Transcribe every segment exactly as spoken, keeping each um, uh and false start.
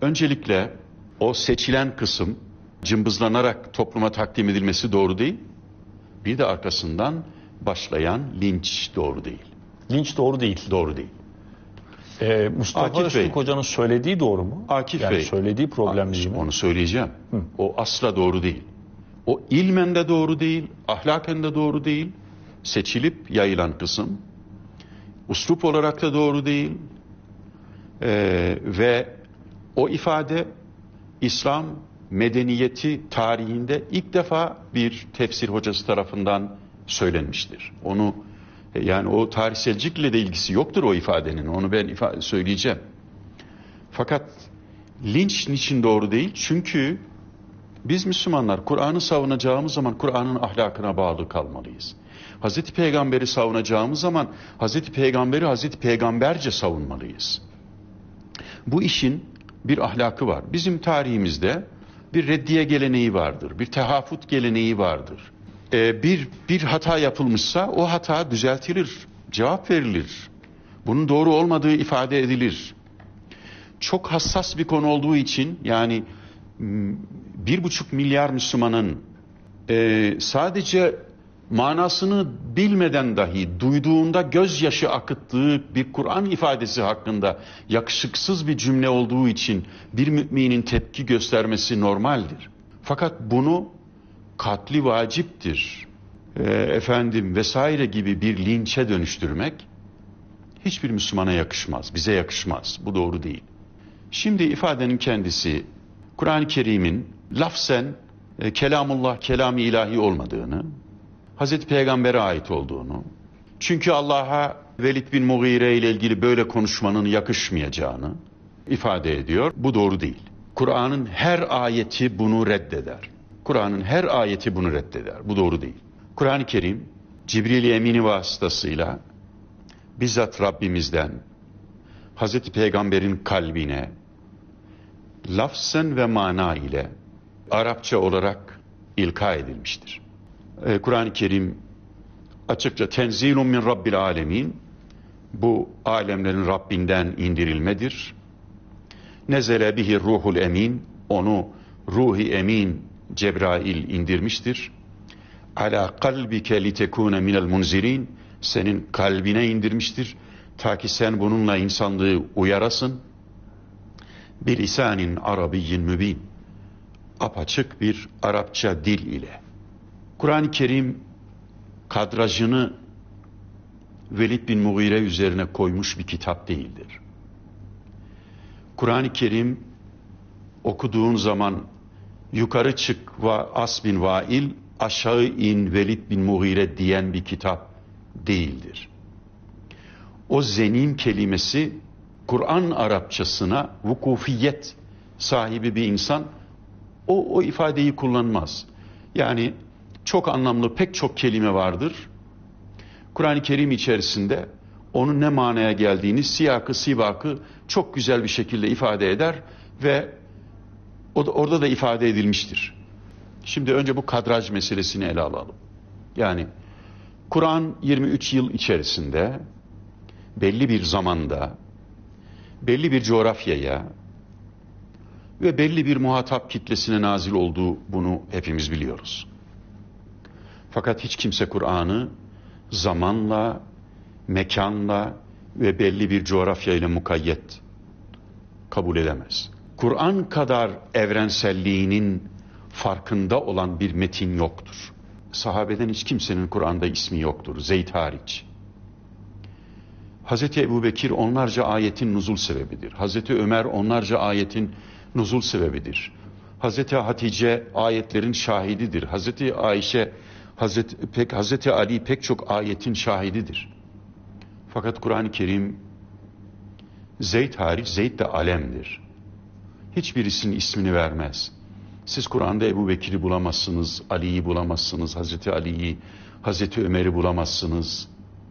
Öncelikle o seçilen kısım cımbızlanarak topluma takdim edilmesi doğru değil. Bir de arkasından başlayan linç doğru değil. Linç doğru değil. Doğru değil. Ee, Mustafa Akif Öztürk Bey. Hoca'nın söylediği doğru mu? Akif yani Bey. söylediği problem değil mi? Onu söyleyeceğim. Hı. O asla doğru değil. O ilmen de doğru değil, ahlaken de doğru değil. Seçilip yayılan kısım. Uslup olarak da doğru değil. Ee, ve o ifade İslam medeniyeti tarihinde ilk defa bir tefsir hocası tarafından söylenmiştir. Onu yani o tarihselcilikle de ilgisi yoktur o ifadenin. Onu ben ifade, söyleyeceğim. Fakat linç niçin doğru değil? Çünkü biz Müslümanlar Kur'an'ı savunacağımız zaman Kur'an'ın ahlakına bağlı kalmalıyız. Hazreti Peygamber'i savunacağımız zaman Hazreti Peygamber'i Hazreti Peygamberce savunmalıyız. Bu işin bir ahlakı var. Bizim tarihimizde bir reddiye geleneği vardır. Bir tehafut geleneği vardır. Ee, bir, bir hata yapılmışsa o hata düzeltilir, cevap verilir. Bunun doğru olmadığı ifade edilir. Çok hassas bir konu olduğu için yani bir buçuk milyar Müslümanın e, sadece manasını bilmeden dahi duyduğunda gözyaşı akıttığı bir Kur'an ifadesi hakkında yakışıksız bir cümle olduğu için bir müminin tepki göstermesi normaldir. Fakat bunu katli vaciptir, e, efendim vesaire gibi bir linçe dönüştürmek hiçbir Müslümana yakışmaz, bize yakışmaz. Bu doğru değil. Şimdi ifadenin kendisi Kur'an-ı Kerim'in lafzen e, kelamullah, kelam-ı ilahi olmadığını, Hazreti Peygamber'e ait olduğunu, çünkü Allah'a Velid bin Mughire ile ilgili böyle konuşmanın yakışmayacağını ifade ediyor. Bu doğru değil. Kur'an'ın her ayeti bunu reddeder. Kur'an'ın her ayeti bunu reddeder. Bu doğru değil. Kur'an-ı Kerim Cibril-i Emin'i vasıtasıyla bizzat Rabbimizden Hazreti Peygamber'in kalbine lafzen ve mana ile Arapça olarak ilka edilmiştir. Ee, Kur'an-ı Kerim açıkça tenzilun min rabbil alemin, bu alemlerin Rabbinden indirilmedir. Nezele bihi ruhul emin, onu ruhi emin Cebrail indirmiştir. Ala kalbike litekune minel munzirin, senin kalbine indirmiştir ta ki sen bununla insanlığı uyarasın. Bilisanin arabiyyin mübin, apaçık bir Arapça dil ile. Kur'an-ı Kerim kadrajını Velid bin Mughire üzerine koymuş bir kitap değildir. Kur'an-ı Kerim okuduğun zaman yukarı çık ve as bin vail, aşağı in Velid bin Mughire diyen bir kitap değildir. O zenin kelimesi Kur'an Arapçasına vukufiyet sahibi bir insan o, o ifadeyi kullanmaz. Yani çok anlamlı pek çok kelime vardır. Kur'an-ı Kerim içerisinde onun ne manaya geldiğini, siyakı, sibakı çok güzel bir şekilde ifade eder ve o da, orada da ifade edilmiştir. Şimdi önce bu kadraj meselesini ele alalım. Yani Kur'an yirmi üç yıl içerisinde belli bir zamanda, belli bir coğrafyaya ve belli bir muhatap kitlesine nazil olduğu, bunu hepimiz biliyoruz. Fakat hiç kimse Kur'an'ı zamanla, mekanla ve belli bir coğrafya ile mukayyet kabul edemez. Kur'an kadar evrenselliğinin farkında olan bir metin yoktur. Sahabeden hiç kimsenin Kur'an'da ismi yoktur, Zeyd hariç. Hazreti Ebubekir onlarca ayetin nuzul sebebidir. Hazreti Ömer onlarca ayetin nuzul sebebidir. Hazreti Hatice ayetlerin şahididir. Hazreti Ayşe, Hazreti, pek, Hazreti Ali pek çok ayetin şahididir. Fakat Kur'an-ı Kerim Zeyd hariç, Zeyd de alemdir. Hiçbirisinin ismini vermez. Siz Kur'an'da Ebubekir'i bulamazsınız, Ali'yi bulamazsınız, Hazreti Ali'yi, Hazreti Ömer'i bulamazsınız.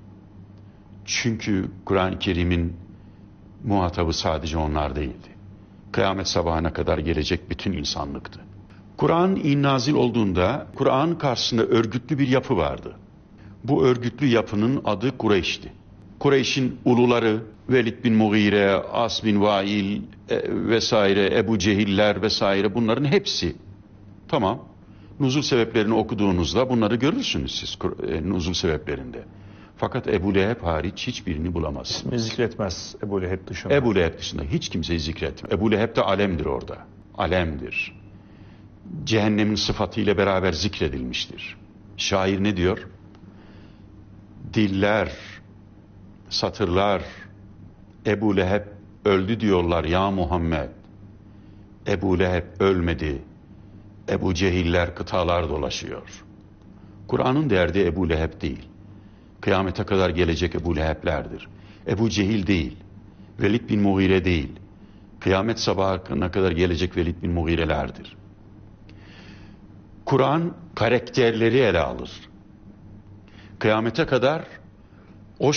Çünkü Kur'an-ı Kerim'in muhatabı sadece onlar değildi. Kıyamet sabahına kadar gelecek bütün insanlıktı. Kur'an innazil olduğunda Kur'an karşısında örgütlü bir yapı vardı. Bu örgütlü yapının adı Kureyş'ti. Kureyş'in uluları Velid bin Mughire, As bin Vail e, vesaire, Ebu Cehiller vesaire, bunların hepsi. Tamam. Nuzul sebeplerini okuduğunuzda bunları görürsünüz siz e, nuzul sebeplerinde. Fakat Ebu Leheb hariç hiçbirini bulamazsınız. İsmi zikretmez Ebu Leheb dışında. Ebu Leheb dışında hiç kimseyi zikretme. Ebu Leheb de alemdir orada. Alemdir. Cehennemin sıfatıyla beraber zikredilmiştir. Şair ne diyor? Diller, satırlar, Ebu Leheb öldü diyorlar ya Muhammed. Ebu Leheb ölmedi. Ebu Cehiller kıtalar dolaşıyor. Kur'an'ın derdi Ebu Leheb değil. Kıyamete kadar gelecek Ebu Leheb'lerdir. Ebu Cehil değil. Velid bin Mughire değil. Kıyamet sabahına kadar gelecek Velid bin Mughire'lerdir. Kur'an karakterleri ele alır. Kıyamete kadar o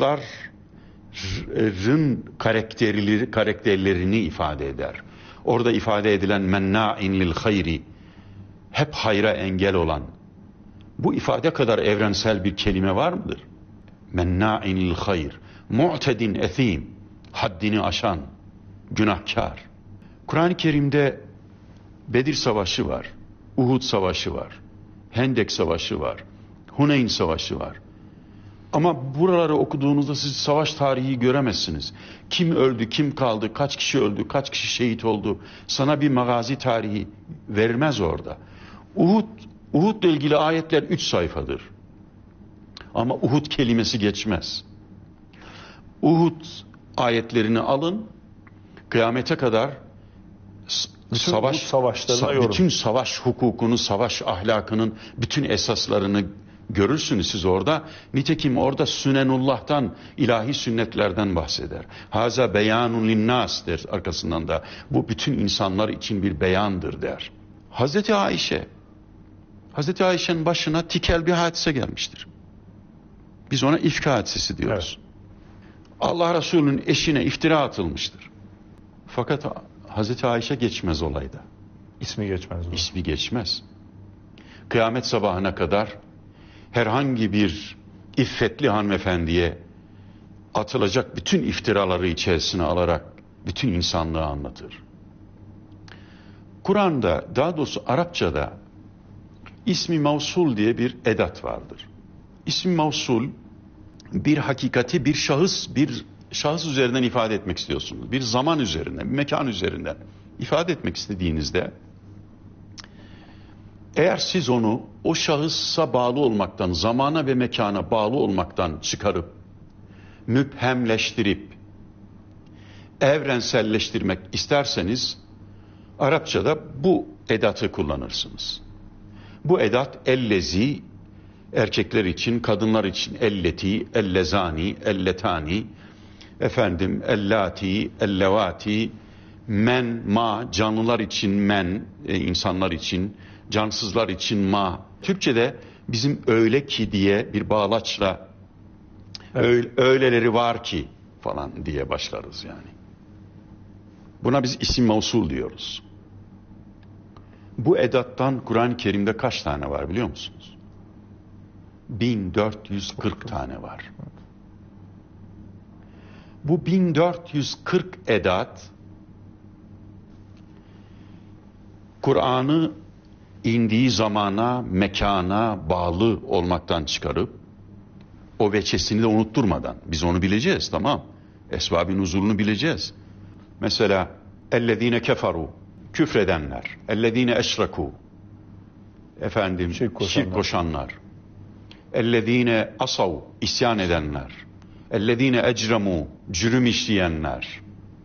şahısların karakterleri, karakterlerini ifade eder. Orada ifade edilen menna'in lil hayri, hep hayra engel olan, bu ifade kadar evrensel bir kelime var mıdır? Menna'in lil hayr, mu'tedin ethim, haddini aşan, günahkar. Kur'an-ı Kerim'de Bedir Savaşı var, Uhud Savaşı var, Hendek Savaşı var, Huneyn Savaşı var. Ama buraları okuduğunuzda siz savaş tarihi göremezsiniz. Kim öldü, kim kaldı, kaç kişi öldü, kaç kişi şehit oldu. Sana bir magazi tarihi vermez orada. Uhud, Uhud'la ilgili ayetler üç sayfadır. Ama Uhud kelimesi geçmez. Uhud ayetlerini alın, kıyamete kadar bütün savaş savaşlarına sa- yorum. bütün savaş hukukunu, savaş ahlakının bütün esaslarını görürsünüz siz orada. Nitekim orada Sünenullah'tan, ilahi sünnetlerden bahseder. Haza beyanun linnas der arkasından da. Bu bütün insanlar için bir beyandır der. Hazreti Ayşe, Hazreti Ayşe'nin başına tikel bir hadise gelmiştir. Biz ona ifk hadisesi diyoruz. Evet. Allah Resulü'nün eşine iftira atılmıştır. Fakat Hazreti Ayşe geçmez olayda. İsmi geçmez. O. İsmi geçmez. Kıyamet sabahına kadar herhangi bir iffetli hanımefendiye atılacak bütün iftiraları içerisine alarak bütün insanlığı anlatır. Kur'an'da, daha doğrusu Arapçada ismi mevsul diye bir edat vardır. İsmi mevsul bir hakikati bir şahıs, bir şahıs üzerinden ifade etmek istiyorsunuz. Bir zaman üzerinden, bir mekan üzerinden ifade etmek istediğinizde eğer siz onu o şahısa bağlı olmaktan, zamana ve mekana bağlı olmaktan çıkarıp müphemleştirip evrenselleştirmek isterseniz Arapçada bu edatı kullanırsınız. Bu edat ellezi, erkekler için, kadınlar için elleti, ellezani, elletani, efendim ellati, ellevati, men, ma, canlılar için men, e, insanlar için, cansızlar için ma. Türkçe'de bizim öyle ki diye bir bağlaçla Evet. öyle, öyleleri var ki falan diye başlarız yani. Buna biz isim mevsul diyoruz. Bu edattan Kur'an-ı Kerim'de kaç tane var biliyor musunuz? bin dört yüz kırk tane var. Bu bin dört yüz kırk edat Kur'an'ı indiği zamana, mekana bağlı olmaktan çıkarıp o veçesini de unutturmadan, biz onu bileceğiz, tamam. Esbab-ı nuzulunu bileceğiz. Mesela ellezine keferu, küfredenler, ellezine eşreku, efendim Şirk koşanlar. şirk koşanlar, ellezine asav, isyan edenler, ellezine ecremu, cürüm işleyenler.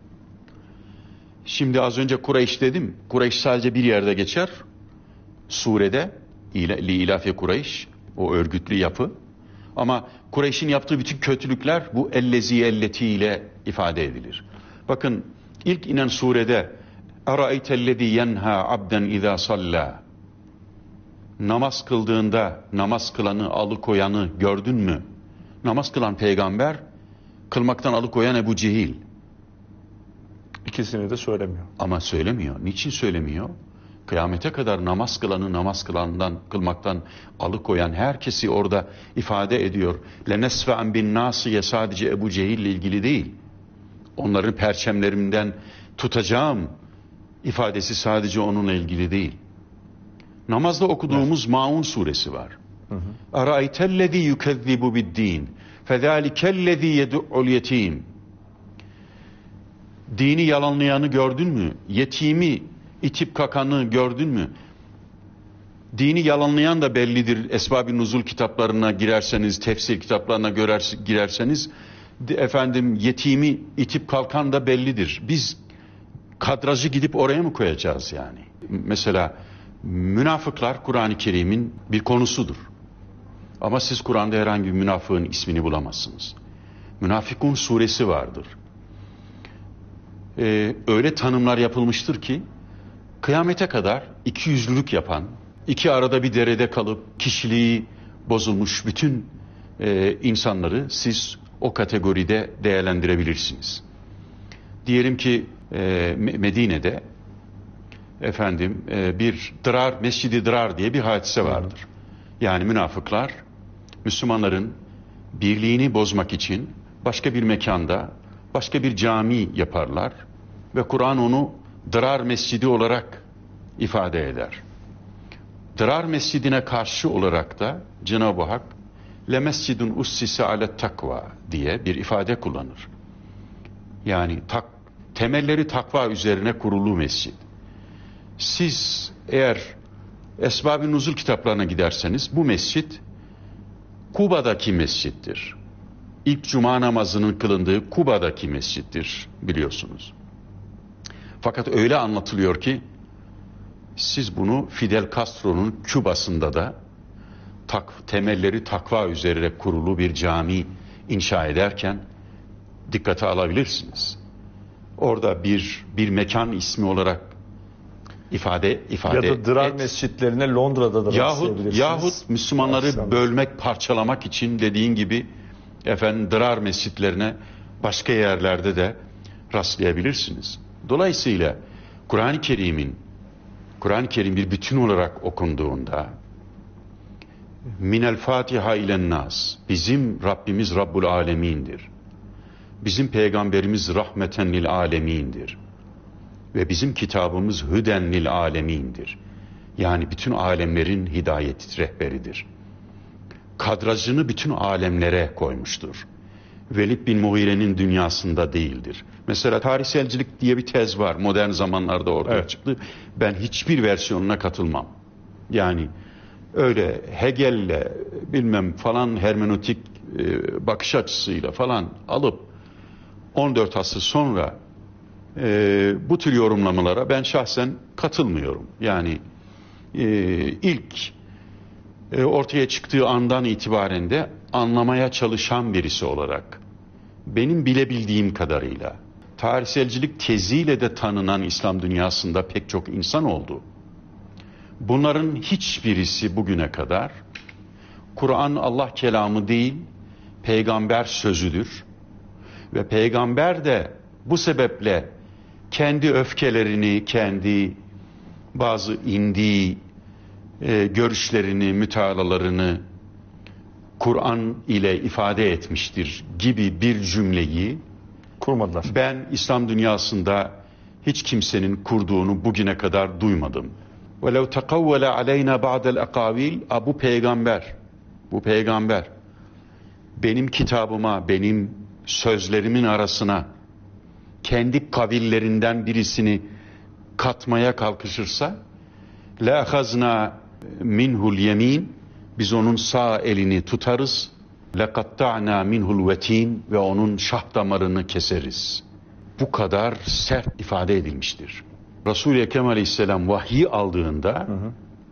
Şimdi az önce Kureyş dedim. Kureyş sadece bir yerde geçer. Surede li ilafe Kureyş, o örgütlü yapı. Ama Kureyş'in yaptığı bütün kötülükler bu ellezi elleti ile ifade edilir. Bakın ilk inen surede Eraeytellezî yenhâ abden izâ sallâ, namaz kıldığında namaz kılanı alıkoyanı gördün mü? Namaz kılan peygamber, kılmaktan alıkoyan Ebu Cehil. İkisini de söylemiyor. Ama söylemiyor. Niçin söylemiyor? kıyamete kadar namaz kılanı namaz kılandan, kılmaktan alıkoyan herkesi orada ifade ediyor. Lenesfe'en bin nasiye sadece Ebu Cehil ile ilgili değil. Onların perçemlerinden tutacağım ifadesi sadece onunla ilgili değil. Namazda okuduğumuz evet. Maun suresi var. Araeytellezî yukezzibu biddin fezâlikellezî yed'ul yetim. Dini yalanlayanı gördün mü? Yetimi itip kakanı gördün mü? Dini yalanlayan da bellidir. Esbab-ı Nuzul kitaplarına girerseniz, tefsir kitaplarına görer, girerseniz, efendim yetimi itip kalkan da bellidir. Biz kadrajı gidip oraya mı koyacağız yani? Mesela münafıklar Kur'an-ı Kerim'in bir konusudur. Ama siz Kur'an'da herhangi bir münafığın ismini bulamazsınız. Münafıkun suresi vardır. Ee, öyle tanımlar yapılmıştır ki kıyamete kadar iki yüzlülük yapan, iki arada bir derede kalıp kişiliği bozulmuş bütün e, insanları siz o kategoride değerlendirebilirsiniz. Diyelim ki e, Medine'de efendim e, bir Dırar, Mescid-i Dırar diye bir hadise vardır. Yani münafıklar Müslümanların birliğini bozmak için başka bir mekanda başka bir cami yaparlar ve Kur'an onu Dırar Mescidi olarak ifade eder. Dırar Mescidine karşı olarak da Cenab-ı Hak le mescidun ussise alet takva diye bir ifade kullanır. Yani tak, temelleri takva üzerine kurulu mescid. Siz eğer Esbab-ı Nuzul kitaplarına giderseniz bu mescit Kuba'daki mescittir. İlk cuma namazının kılındığı Kuba'daki mescittir biliyorsunuz. Fakat öyle anlatılıyor ki siz bunu Fidel Castro'nun Küba'sında da tak, temelleri takva üzerine kurulu bir cami inşa ederken dikkate alabilirsiniz. Orada bir bir mekan ismi olarak ifade ifade ya da Dırar et. mescitlerine Londra'da da yahut yahut Müslümanları Aslında. bölmek, parçalamak için dediğin gibi efendim Dırar mescitlerine başka yerlerde de rastlayabilirsiniz. Dolayısıyla Kur'an-ı Kerim'in Kur'an-ı Kerim bir bütün olarak okunduğunda minel Fatiha ilen nas, bizim Rabbimiz Rabbul Alemin'dir. Bizim peygamberimiz rahmeten lil alemin'dir. Ve bizim kitabımız hüden lil alemin'dir. Yani bütün alemlerin hidayet rehberidir. Kadrajını bütün alemlere koymuştur. Velid bin Mughire'nin dünyasında değildir. Mesela tarihselcilik diye bir tez var. Modern zamanlarda ortaya evet. çıktı. Ben hiçbir versiyonuna katılmam. Yani öyle Hegel'le bilmem falan hermenötik e, bakış açısıyla falan alıp on dört asır sonra e, bu tür yorumlamalara ben şahsen katılmıyorum. Yani e, ilk e, ortaya çıktığı andan itibaren de anlamaya çalışan birisi olarak benim bilebildiğim kadarıyla tarihselcilik teziyle de tanınan İslam dünyasında pek çok insan oldu. Bunların hiçbirisi bugüne kadar Kur'an Allah kelamı değil, peygamber sözüdür. Ve peygamber de bu sebeple kendi öfkelerini, kendi bazı indiği e, görüşlerini, mütealalarını Kur'an ile ifade etmiştir gibi bir cümleyi kurmadılar. Ben İslam dünyasında hiç kimsenin kurduğunu bugüne kadar duymadım. وَلَوْ تَقَوَّلَ عَلَيْنَا بَعْدَ الْاَقَاوِيلِ Bu peygamber, bu peygamber benim kitabıma, benim sözlerimin arasına kendi kavillerinden birisini katmaya kalkışırsa لَاَخَزْنَا مِنْهُ الْيَم۪ينَ Biz onun sağ elini tutarız. لَقَطَّعْنَا مِنْهُ الْوَت۪ينَ Ve onun şah damarını keseriz. Bu kadar sert ifade edilmiştir. Resul-i Ekrem Aleyhisselam vahyi aldığında hı hı.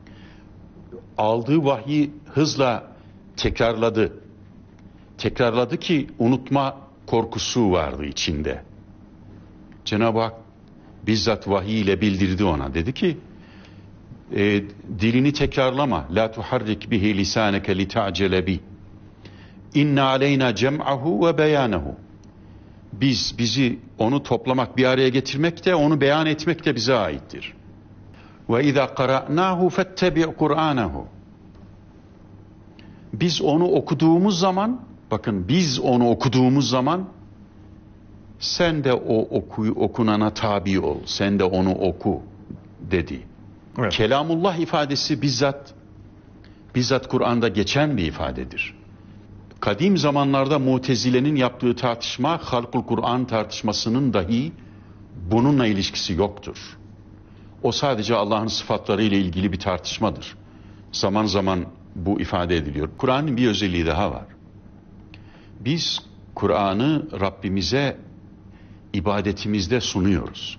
aldığı vahyi hızla tekrarladı. Tekrarladı ki unutma korkusu vardı içinde. Cenab-ı Hak bizzat vahiy ile bildirdi ona. Dedi ki e, dilini tekrarlama. La tuharrik bihi lisaneke li ta'cele bi. İnne aleyna cem'ahu ve beyanehu. Biz bizi onu toplamak, bir araya getirmek de onu beyan etmek de bize aittir. Ve izâ qara'nâhu fettebi' Kur'ânehu. Biz onu okuduğumuz zaman, bakın biz onu okuduğumuz zaman sen de o oku, okunana tabi ol. Sen de onu oku dedi. Evet. Kelamullah ifadesi bizzat bizzat Kur'an'da geçen bir ifadedir. Kadim zamanlarda Mutezile'nin yaptığı tartışma, Halkul Kur'an tartışmasının dahi bununla ilişkisi yoktur. O sadece Allah'ın sıfatları ile ilgili bir tartışmadır. Zaman zaman bu ifade ediliyor. Kur'an'ın bir özelliği daha var. Biz Kur'an'ı Rabbimize ibadetimizde sunuyoruz.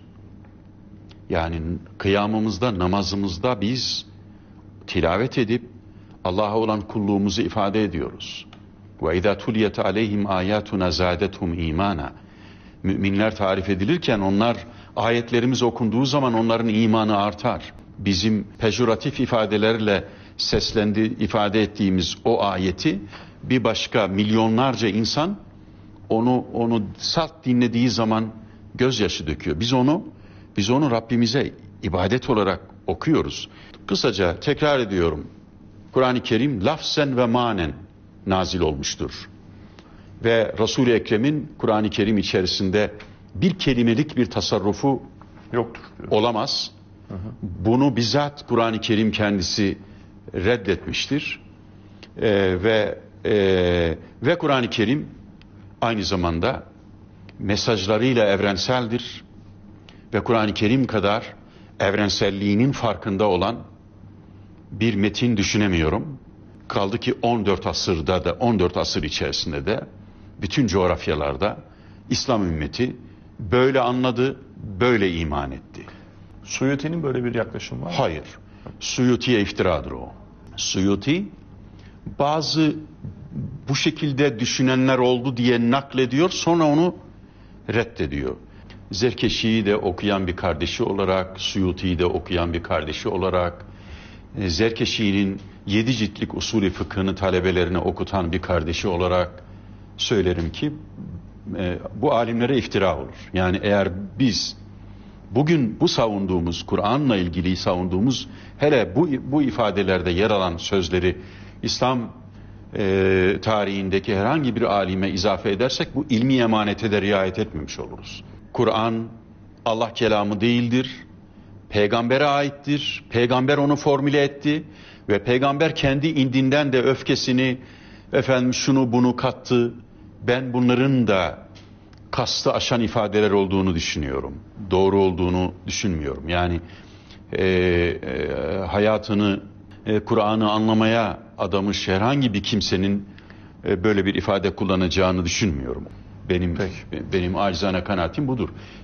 Yani kıyamımızda, namazımızda biz tilavet edip Allah'a olan kulluğumuzu ifade ediyoruz. Ve izâ tuliyet aleyhim âyâtuna zâdethum îmâna. Müminler tarif edilirken onlar ayetlerimiz okunduğu zaman onların imanı artar. Bizim pejoratif ifadelerle seslendi ifade ettiğimiz o ayeti bir başka milyonlarca insan onu onu salt dinlediği zaman gözyaşı döküyor. Biz onu biz onu Rabbimize ibadet olarak okuyoruz. Kısaca tekrar ediyorum. Kur'an-ı Kerim lafzen ve manen nazil olmuştur. Ve Resul-i Ekrem'in Kur'an-ı Kerim içerisinde bir kelimelik bir tasarrufu yoktur. Olamaz. Hı hı. Bunu bizzat Kur'an-ı Kerim kendisi reddetmiştir. Ee, ve e, ve Kur'an-ı Kerim aynı zamanda mesajlarıyla evrenseldir. Ve Kur'an-ı Kerim kadar evrenselliğinin farkında olan bir metin düşünemiyorum. Kaldı ki on dört asırda da on dört asır içerisinde de bütün coğrafyalarda İslam ümmeti böyle anladı, böyle iman etti. Suyuti'nin böyle bir yaklaşımı var mı? Hayır. Suyuti'ye iftiradır o. Suyuti bazı bu şekilde düşünenler oldu diye naklediyor, sonra onu reddediyor. Zerkeşi'yi de okuyan bir kardeşi olarak, Suyuti'yi de okuyan bir kardeşi olarak, Zerkeşi'nin yedi ciltlik usulü fıkhını talebelerine okutan bir kardeşi olarak söylerim ki e, bu alimlere iftira olur. Yani eğer biz bugün bu savunduğumuz, Kur'an'la ilgili savunduğumuz, hele bu bu ifadelerde yer alan sözleri İslam e, tarihindeki herhangi bir alime izafe edersek bu ilmi emanete de riayet etmemiş oluruz. Kur'an Allah kelamı değildir. Peygambere aittir. Peygamber onu formüle etti ve peygamber kendi indinden de öfkesini, efendim şunu bunu kattı. Ben bunların da kastı aşan ifadeler olduğunu düşünüyorum. Doğru olduğunu düşünmüyorum. Yani e, e, hayatını e, Kur'an'ı anlamaya adamış herhangi bir kimsenin e, böyle bir ifade kullanacağını düşünmüyorum. Benim Peki. benim acizane kanaatim budur.